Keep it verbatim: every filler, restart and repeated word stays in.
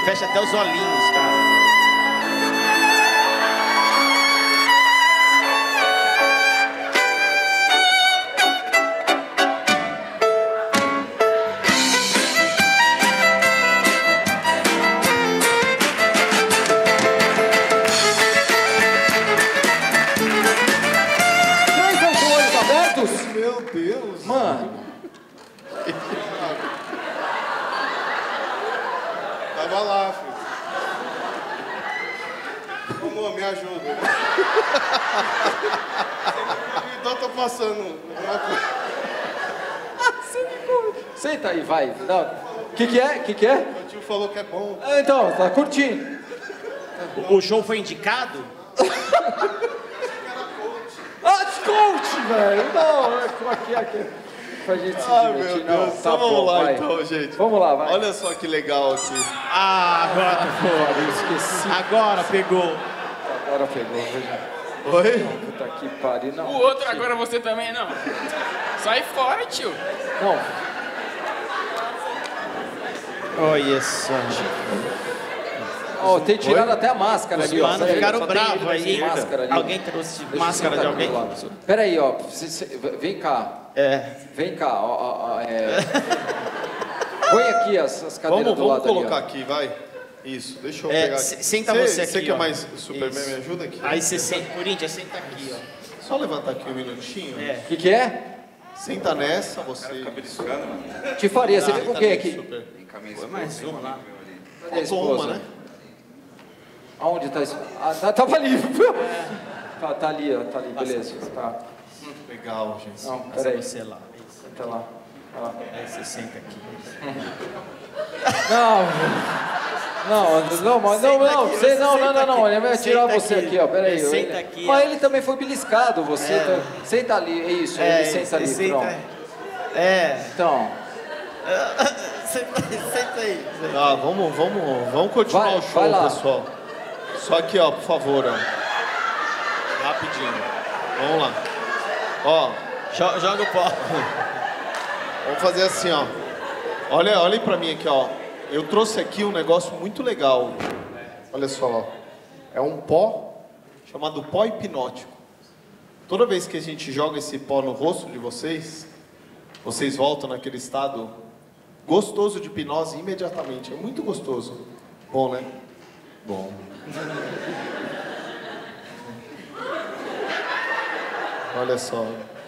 fecha até os olhinhos, cara. Meu Deus! Mano! Tava lá, filho. Amor, me ajuda. Então eu tô passando uma coisa. Senta aí, vai. O que que é? O que que é? O tio falou que é bom. Ah, então, tá curtindo. O show foi indicado? Ah, coach, velho! Não, aqui, aqui. Pra gente se Ai, divertir, meu não. Deus. Tá Então vamos bom, lá, vai. então, gente. Vamos lá, vai. Olha só que legal aqui. Ah, agora Eu esqueci. Agora pegou. Agora pegou, veja. Oi? Puta que pariu, não. O outro agora você também, não. Sai fora, tio. Não. Olha só. Ó, tem tirado Oi? até a máscara Os ali, ó. manos Pera aí, ficaram só tem bravos ele aí. sem máscara ali. Alguém trouxe Deixa eu máscara de sentar alguém? aqui do lado. Pera aí, ó. Cê- cê- Vem cá. É. Vem cá, ó, ó, ó, é... Põe aqui as, as cadeiras Vamos, do vamos lado colocar ali, aqui, vai. Isso, deixa eu É, pegar se- aqui. senta Cê- você aqui, Você que é ó. mais Superman, Isso. me ajuda aqui. Aí você senta, Corinthians, senta aqui, ó. Só levantar aqui um minutinho. É. ó. O que que é? Senta nessa, você. Te faria, você Ah, vem com tá quem bem, aqui? super. Foi mais uma lá. Cadê a Faltou uma, esposa? né? Aonde tá isso? Ah, tá, tava ali. Tá, tá ali, ó, tá ali, beleza. Tá. Legal, gente. Não, Passa peraí. você lá. Senta lá. Ó. Aí você senta aqui. Não, não, não, mas não, Senta não, aqui, você, você não, não, senta não, não, aqui. ele vai tirar Senta você aqui. aqui, ó, peraí. Senta ele- aqui, Mas ó. ele também foi beliscado, você, É. tá- senta ali, é isso, É, ele senta ali, senta- pronto. É. Então, Senta aí, senta aí. Ah, vamos, vamos, vamos continuar Vai, o show, vai lá. pessoal. Só aqui, ó, por favor, ó. Rapidinho. Vamos lá. Ó, Jo- Joga o pó. vamos fazer assim, ó. Olha, olhem pra mim aqui, ó. Eu trouxe aqui um negócio muito legal. Olha só, ó. É um pó chamado pó hipnótico. Toda vez que a gente joga esse pó no rosto de vocês, vocês voltam naquele estado gostoso de hipnose imediatamente. É muito gostoso. Bom, né? Bom. Olha só.